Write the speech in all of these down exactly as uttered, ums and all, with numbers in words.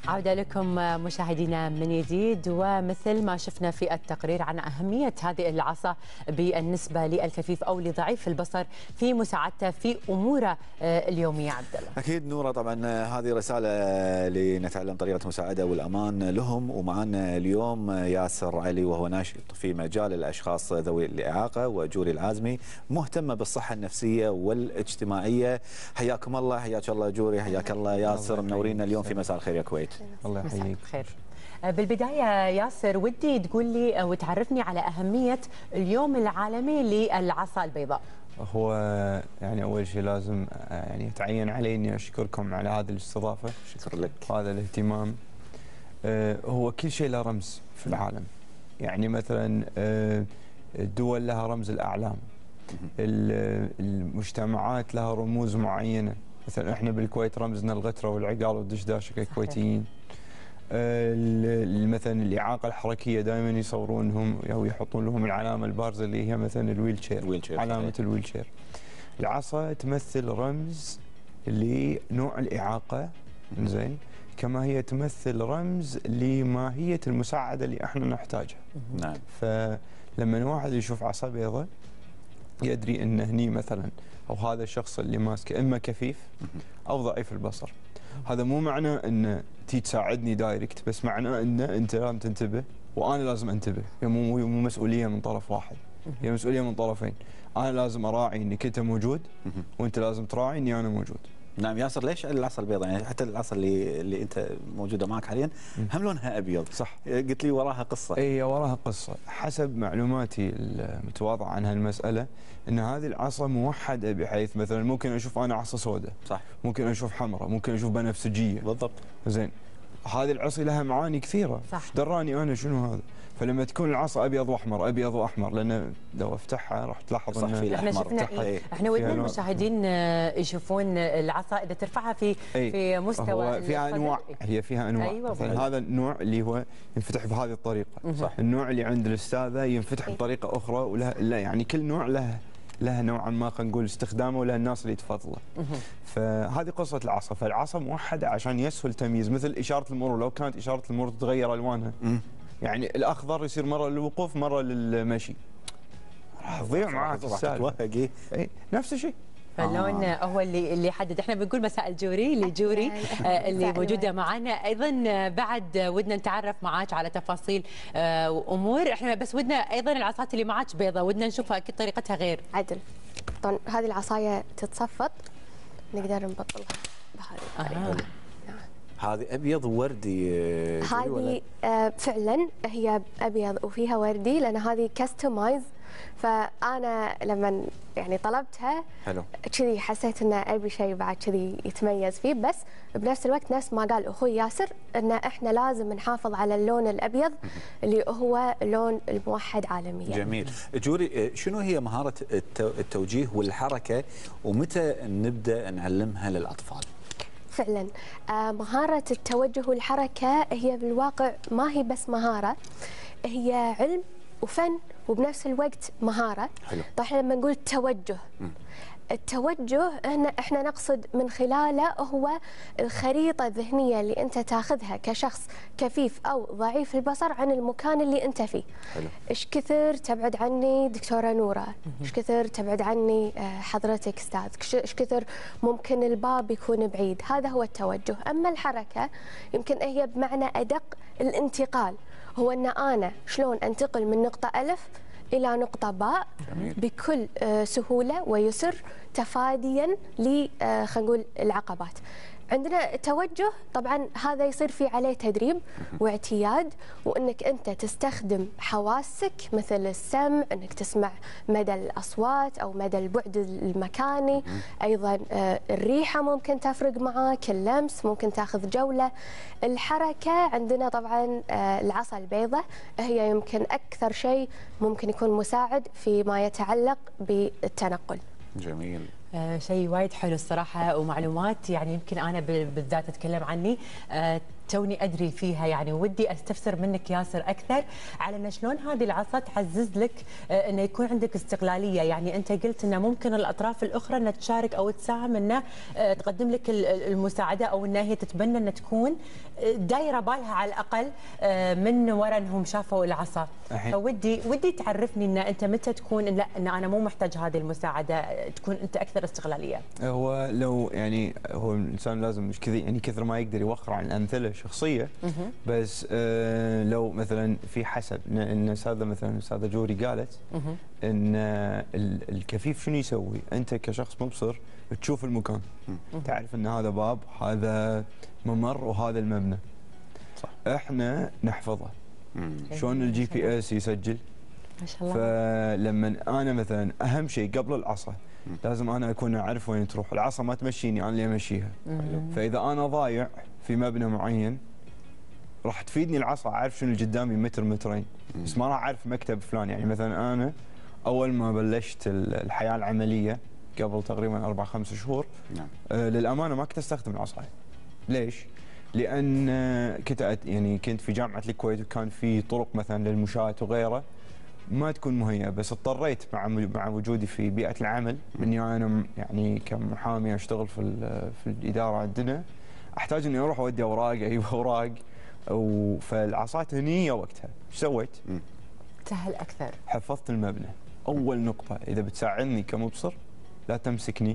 عودة لكم مشاهدينا من جديد، ومثل ما شفنا في التقرير عن أهمية هذه العصا بالنسبة للكفيف أو لضعيف البصر في مساعدته في أموره اليومية. عبد الله. أكيد نورة، طبعا هذه رسالة لنتعلم طريقة المساعدة والأمان لهم. ومعنا اليوم ياسر علي وهو ناشط في مجال الأشخاص ذوي الإعاقة، وجوري العازمي مهتمة بالصحة النفسية والاجتماعية. حياكم الله. حياك الله جوري، حياك الله ياسر، منورينا اليوم في مساء الخير يا كويت. الله يحييك. خير. بالبداية ياسر ودي تقول لي وتعرفني على أهمية اليوم العالمي للعصا البيضاء. هو يعني أول شيء لازم يعني يتعين علي إني أشكركم على هذه الاستضافة. شكرا لك. هذا الاهتمام. هو كل شيء له رمز في العالم، يعني مثلا الدول لها رمز الأعلام، المجتمعات لها رموز معينة. مثلا احنا بالكويت رمزنا الغترة والعقال والدشداشة ككويتيين. مثلا الإعاقة الحركية دائما يصورونهم أو يحطون لهم العلامة البارزة اللي هي مثلا الويل شير، علامة الويل شير. العصا تمثل رمز لنوع الإعاقة، زين، كما هي تمثل رمز لماهية المساعدة اللي احنا نحتاجها. نعم. فلما واحد يشوف عصا بيضاء يدري ان هني مثلا او هذا الشخص اللي ماسكه اما كفيف او ضعيف البصر. هذا مو معناه ان تي تساعدني دايركت، بس معناه ان انت لازم تنتبه وانا لازم انتبه. هي مو مو مسؤوليه من طرف واحد، هي مسؤوليه من طرفين. انا لازم اراعي انك انت موجود، وانت لازم تراعي اني انا موجود. نعم ياسر، ليش العصا البيضاء؟ يعني حتى العصا اللي اللي انت موجوده معك حاليا هم لونها ابيض. صح. قلت لي وراها قصه. اي وراها قصه. حسب معلوماتي المتواضعه عن هالمساله ان هذه العصا موحده، بحيث مثلا ممكن اشوف انا عصا سوداء، صح، ممكن اشوف حمراء، ممكن اشوف بنفسجيه. بالضبط. زين، هذه العصا لها معاني كثيره. صح. دراني انا شنو هذا. فلما تكون العصا ابيض واحمر، ابيض واحمر، لان لو افتحها راح تلاحظ ان احنا شفنا إيه؟ احنا ودنا المشاهدين يشوفون العصا اذا ترفعها في أي. في مستوى فيها انواع. هي فيها انواع. أيوة. مثلا هذا النوع اللي هو ينفتح بهذه الطريقه. صح. النوع اللي عند الاستاذه ينفتح بطريقه اخرى، وله لا يعني كل نوع له لها نوعا ما خلينا نقول استخدامه، ولها الناس اللي تفضله. فهذه قصه العصا. فالعصا موحده عشان يسهل تمييز، مثل اشاره المرور. لو كانت اشاره المرور تتغير الوانها، يعني الاخضر يصير مره للوقوف مره للمشي، راح تضيع معك السالفه. اي نفس الشيء. فاللون آه. هو اللي اللي يحدد. احنا بنقول مساء الجوري لجوري آه اللي موجوده معنا. ايضا بعد ودنا نتعرف معاك على تفاصيل آه وامور. احنا بس ودنا ايضا العصات اللي معاك بيضة ودنا نشوفها اكيد طريقتها غير. عدل. طبعا هذه العصايه تتصفط، نقدر نبطلها بهذه الطريقه. هذه ابيض ووردي. هذه آه فعلا هي ابيض وفيها وردي، لان هذه كاستمايز. فانا لما يعني طلبتها حلو كذي حسيت ان ابي شيء بعد كذي يتميز فيه، بس بنفس الوقت نفس ما قال اخوي ياسر ان احنا لازم نحافظ على اللون الابيض اللي هو لون الموحد عالميا. جميل. جوري، شنو هي مهاره التوجيه والحركه، ومتى نبدا نعلمها للاطفال؟ فعلا آه مهارة التوجه والحركة هي بالواقع ما هي بس مهارة، هي علم وفن وبنفس الوقت مهارة. حلو. طيب لما نقول توجه، م. التوجه هنا احنا نقصد من خلاله هو الخريطة الذهنية اللي انت تاخذها كشخص كفيف او ضعيف البصر عن المكان اللي انت فيه. حلو. ايش كثر تبعد عني دكتورة نورة، ايش كثر تبعد عني حضرتك استاذ، ايش كثر ممكن الباب يكون بعيد. هذا هو التوجه. اما الحركة يمكن هي بمعنى ادق الانتقال، هو ان انا شلون انتقل من نقطة الف إلى نقطة باء بكل سهولة ويسر، تفاديا ل خلينا نقول العقبات. عندنا التوجه طبعا هذا يصير في عليه تدريب واعتياد، وانك انت تستخدم حواسك مثل السمع، انك تسمع مدى الاصوات او مدى البعد المكاني. ايضا الريحه ممكن تفرق معاك، اللمس ممكن تاخذ جوله. الحركه عندنا طبعا العصا البيضاء هي يمكن اكثر شيء ممكن يكون مساعد فيما يتعلق بالتنقل. جميل. آه شيء وايد حلو الصراحه، ومعلومات يعني يمكن انا بالذات اتكلم عني. آه توني ادري فيها، يعني ودي استفسر منك ياسر اكثر على ان شلون هذه العصا تعزز لك آه، انه يكون عندك استقلاليه، يعني انت قلت انه ممكن الاطراف الاخرى انها تشارك او تساهم انه آه، تقدم لك ال- المساعده، او انها هي تتبنى ان تكون آه، دايره بالها على الاقل آه، من وراء انهم شافوا العصا. الحين. فودي ودي تعرفني ان انت متى تكون إن لا ان انا مو محتاج هذه المساعده، آه، تكون انت اكثر استقلاليه. هو لو يعني هو الانسان لازم مش كذي يعني كثر ما يقدر يوخر عن امثله شخصيه، بس آه لو مثلا في حسب ان إن استاذه مثلا استاذه جوري قالت ان آه، ال- الكفيف شنو يسوي؟ انت كشخص مبصر تشوف المكان، تعرف ان هذا باب، هذا ممر، وهذا المبنى. صح. احنا نحفظه. مم. شلون الجي بي اس يسجل؟ ما شاء الله. فلما انا مثلا اهم شيء قبل العصا لازم انا اكون اعرف وين تروح، العصا ما تمشيني، انا اللي امشيها. فاذا انا ضايع في مبنى معين راح تفيدني العصا، اعرف شنو اللي قدامي متر مترين، بس ما راح اعرف مكتب فلان. يعني مثلا انا اول ما بلشت ال- الحياه العمليه قبل تقريبا اربع خمس شهور، نعم. آه للامانه ما كنت استخدم العصا. ليش؟ لان آه، كنت أت- يعني كنت في جامعه الكويت، وكان في طرق مثلا للمشاة وغيره ما تكون مهيئه، بس اضطريت مع مع وجودي في بيئه العمل، اني انا م- يعني كمحامي اشتغل في ال- في الاداره عندنا، احتاج اني اروح اودي اوراق، اجيب اوراق، و- فالعصات هني وقتها ايش سويت؟ سهل اكثر. حفظت المبنى. اول نقطه اذا بتساعدني كمبصر لا تمسكني،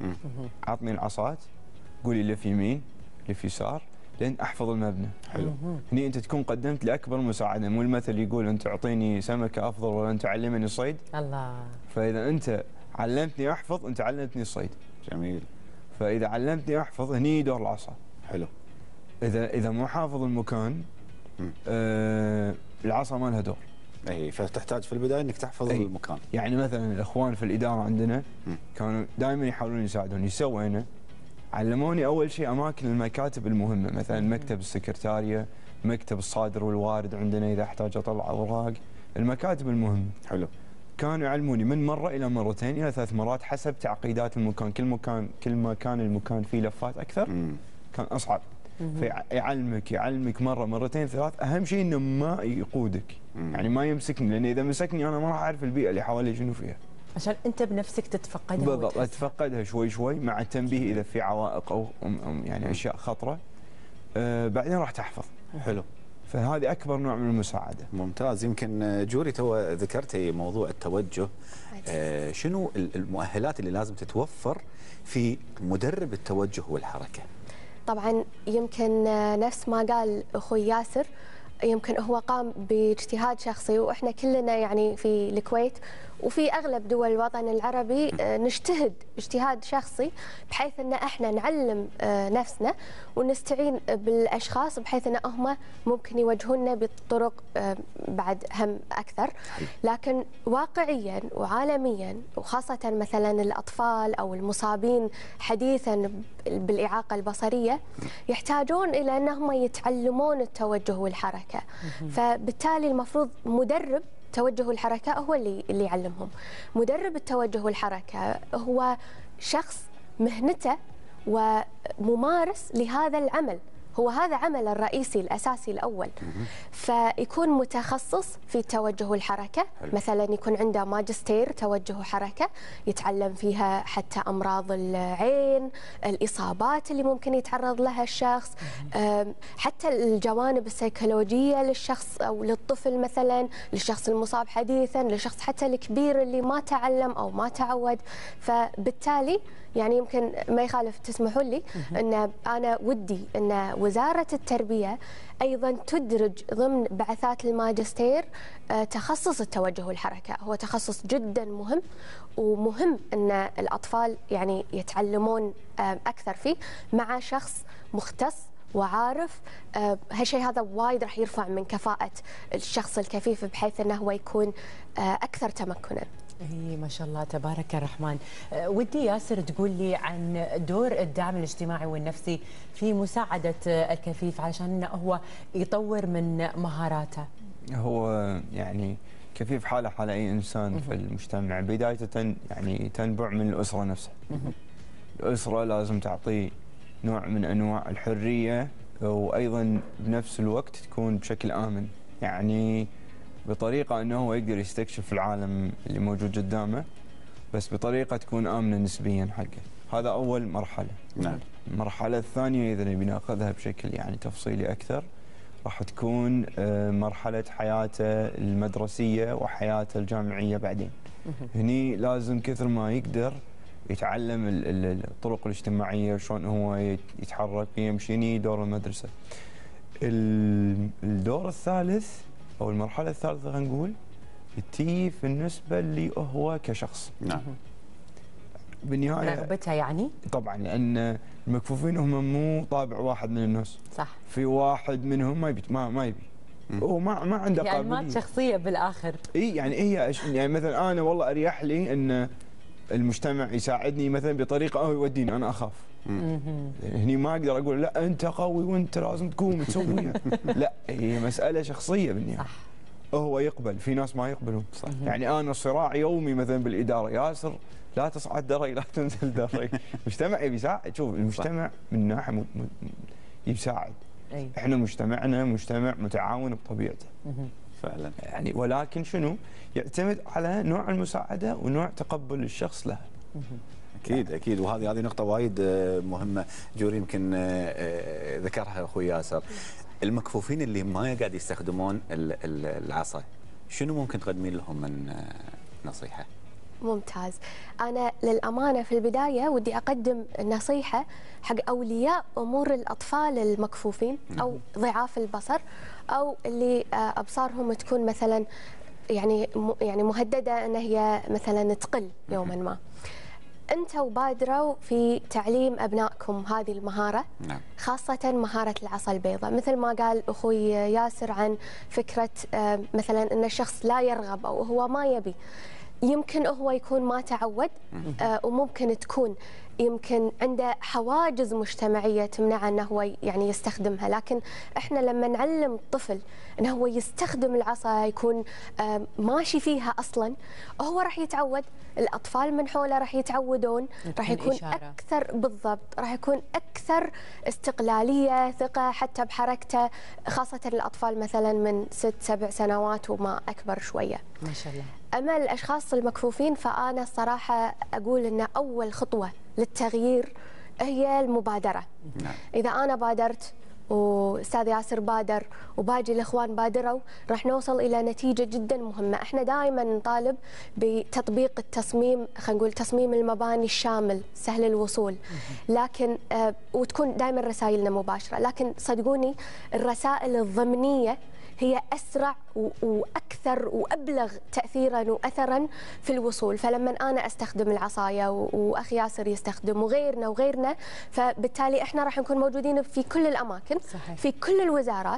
عطني العصات، قولي لف يمين لف يسار لين احفظ المبنى. حلو. هني انت تكون قدمت لاكبر مساعده، مو المثل يقول انت اعطيني سمكه افضل ولا انت علمني الصيد. الله. فاذا انت علمتني احفظ انت علمتني الصيد. جميل. فاذا علمتني احفظ هني دور العصا. حلو. اذا اذا مو حافظ المكان مم. آه العصا ما لها دور. اي فتحتاج في البدايه انك تحفظ أي. المكان. يعني مثلا الاخوان في الاداره عندنا مم. كانوا دائما يحاولون يساعدوني. ايش سوينا؟ علموني اول شيء اماكن المكاتب المهمه، مثلا مكتب السكرتاريه، مكتب الصادر والوارد عندنا اذا احتاج اطلع اوراق، المكاتب المهمه. حلو. كانوا يعلموني من مره الى مرتين الى ثلاث مرات حسب تعقيدات المكان، كل مكان كل ما كان المكان فيه لفات اكثر مم. كان اصعب. فيعلمك يعلمك مره مرتين ثلاث، اهم شيء انه ما يقودك، مم. يعني ما يمسكني، لان اذا مسكني انا ما راح اعرف البيئه اللي حوالي شنو فيها. عشان انت بنفسك تتفقدها. بالضبط، وتحسها. اتفقدها شوي شوي مع التنبيه اذا في عوائق او أم- أم يعني اشياء خطره. آه بعدين راح تحفظ. حلو. فهذه اكبر نوع من المساعده. ممتاز. يمكن جوري تو ذكرتي موضوع التوجه، آه شنو المؤهلات اللي لازم تتوفر في مدرب التوجه والحركه؟ طبعا يمكن نفس ما قال اخوي ياسر، يمكن هو قام باجتهاد شخصي، واحنا كلنا يعني في الكويت وفي اغلب دول الوطن العربي آه، نجتهد اجتهاد شخصي بحيث ان احنا نعلم آه، نفسنا ونستعين بالاشخاص بحيث ان هم ممكن يوجهونا بطرق آه، بعد هم اكثر. لكن واقعيا وعالميا وخاصه مثلا الاطفال او المصابين حديثا بالاعاقه البصريه يحتاجون الى انهم يتعلمون التوجه والحركه، فبالتالي المفروض مدرب توجه الحركة هو اللي اللي يعلمهم. مدرب التوجه والحركة هو شخص مهنته وممارس لهذا العمل، هو هذا عمله الرئيسي الأساسي الأول. فيكون متخصص في التوجه والحركة، مثلا يكون عنده ماجستير توجه وحركة يتعلم فيها حتى أمراض العين، الإصابات اللي ممكن يتعرض لها الشخص، حتى الجوانب السيكولوجية للشخص أو للطفل مثلا، للشخص المصاب حديثا، للشخص حتى الكبير اللي ما تعلم أو ما تعود. فبالتالي يعني يمكن ما يخالف تسمحوا لي أن أنا ودي أن وزارة التربية أيضا تدرج ضمن بعثات الماجستير تخصص التوجه والحركة. هو تخصص جدا مهم، ومهم أن الأطفال يعني يتعلمون أكثر فيه مع شخص مختص وعارف. هالشيء هذا وايد راح يرفع من كفاءة الشخص الكفيف بحيث أنه هو يكون أكثر تمكنا. اي ما شاء الله تبارك الرحمن. أه ودي ياسر تقول لي عن دور الدعم الاجتماعي والنفسي في مساعدة الكفيف علشان هو يطور من مهاراته. هو يعني كفيف حاله حال اي انسان في المجتمع، بدايته تن يعني تنبع من الاسره نفسها. الاسره لازم تعطيه نوع من انواع الحريه وايضا بنفس الوقت تكون بشكل امن، يعني بطريقه انه هو يقدر يستكشف العالم اللي موجود قدامه، بس بطريقه تكون امنه نسبيا حقه. هذا اول مرحله. نعم. المرحله الثانيه اذا نبي ناخذها بشكل يعني تفصيلي اكثر، راح تكون آه، مرحله حياته المدرسيه وحياته الجامعيه بعدين. هني لازم كثر ما يقدر يتعلم ال- ال- الطرق الاجتماعيه، شلون هو يت- يتحرك يمشي. هني دور المدرسه. ال- الدور الثالث او المرحله الثالثه خلينا نقول تي بالنسبه لي هو كشخص. نعم. بالنهايه رغبتها يعني. طبعا لان المكفوفين هم مو طابع واحد من الناس. صح. في واحد منهم ما يبي ما, ما يبي هو ما ما عنده يعني قابليه. ما شخصيه بالاخر. اي يعني هي أش- يعني مثلا انا والله اريح لي ان المجتمع يساعدني مثلا بطريقه هو يوديني، انا اخاف. مهم. هني ما اقدر اقول لا انت قوي وانت لازم تقوم تسويها. لا، هي مساله شخصيه بالنهايه. صح. هو يقبل، في ناس ما يقبلون. صح. يعني انا صراع يومي مثلا بالاداره، ياسر لا تصعد درج لا تنزل درج. المجتمع يبي يساعد. شوف المجتمع من ناحيه م- م- يساعد. أي. احنا مجتمعنا مجتمع متعاون بطبيعته. مهم. فعلا. يعني ولكن شنو؟ يعتمد على نوع المساعده ونوع تقبل الشخص لها. اكيد اكيد، وهذه هذه نقطه وايد آه، مهمه. جوري يمكن آه، آه، ذكرها اخوي ياسر. المكفوفين اللي ما قاعد يستخدمون ال- ال- العصا، شنو ممكن تقدمين لهم من آه، نصيحه؟ ممتاز. أنا للأمانة في البداية ودي أقدم نصيحة حق أولياء أمور الأطفال المكفوفين أو ضعاف البصر، أو اللي آه، أبصارهم تكون مثلا يعني م- يعني مهددة أن هي مثلا تقل يوما ما. أنتوا بادروا في تعليم أبنائكم هذه المهارة، نعم. خاصة مهارة العصا البيضاء. مثل ما قال أخوي ياسر عن فكرة آه، مثلا أن الشخص لا يرغب أو هو ما يبي، يمكن هو يكون ما تعود، آه، وممكن تكون يمكن عنده حواجز مجتمعية تمنعه أنه هو يعني يستخدمها. لكن إحنا لما نعلم الطفل أنه هو يستخدم العصا، يكون آه، ماشي فيها أصلا، هو راح يتعود. الأطفال من حوله راح يتعودون، راح يكون إشارة. أكثر بالضبط، راح يكون أكثر استقلالية، ثقة حتى بحركته، خاصة الأطفال مثلا من ست سبع سنوات وما أكبر شوية. ما شاء الله. أما الأشخاص المكفوفين فأنا الصراحة أقول أن أول خطوة للتغيير هي المبادرة. نعم. إذا أنا بادرت وأستاذ ياسر بادر وباقي الإخوان بادروا، راح نوصل إلى نتيجة جدا مهمة. إحنا دائما نطالب بتطبيق التصميم، خلينا نقول تصميم المباني الشامل سهل الوصول، لكن آه وتكون دائما رسائلنا مباشرة. لكن صدقوني الرسائل الضمنية هي أسرع وأكثر وأبلغ تأثيرا وأثرا في الوصول. فلما أنا أستخدم العصاية وأخي ياسر يستخدم وغيرنا وغيرنا، فبالتالي إحنا راح نكون موجودين في كل الأماكن. صحيح. في كل الوزارات.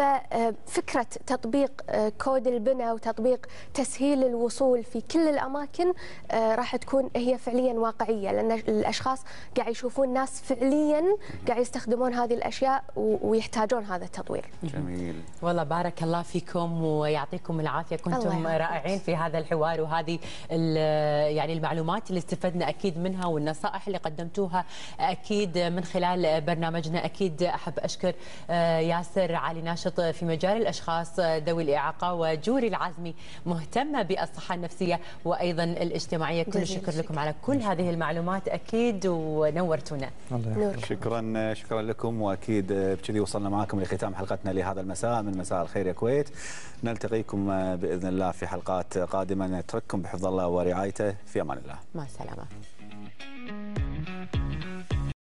ففكرة تطبيق كود البناء وتطبيق تسهيل الوصول في كل الأماكن راح تكون هي فعليا واقعية، لأن الأشخاص قاعد يشوفون ناس فعليا قاعد يستخدمون هذه الأشياء ويحتاجون هذا التطوير. جميل. والله بارك الله فيكم ويعطيكم العافيه، كنتم رائعين في هذا الحوار وهذه يعني المعلومات اللي استفدنا اكيد منها والنصائح اللي قدمتوها اكيد من خلال برنامجنا. اكيد احب اشكر ياسر علي ناشط في مجال الاشخاص ذوي الاعاقه، وجوري العازمي مهتمه بالصحه النفسيه وايضا الاجتماعيه. كل الشكر لكم على كل هذه المعلومات اكيد، ونورتونا. شكرا شكرا لكم، واكيد بكذي وصلنا معكم لختام حلقتنا لهذا المساء من مساء الخير يا كويت. نلتقيكم باذن الله في حلقات قادمه، نترككم بحفظ الله ورعايته، في امان الله. مع السلامه.